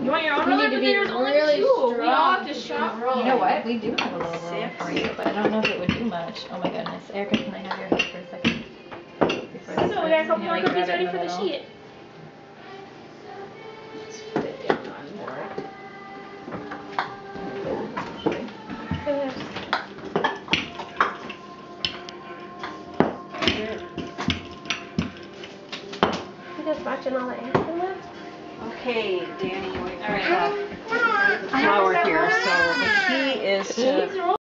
You want your own We roller? need to But be there's only really two. We all have strong to to shop. keep rolling. You know what? We do have a little roller for you, but I don't know if it would do much. Oh my goodness. Erica, can I have your help for a second? Before So this we got a starts? couple Can you, more like, cookies grab it ready in for the middle? sheet. You just watching all the action with? Okay, Danny, we All right. have the flour here, so the key is to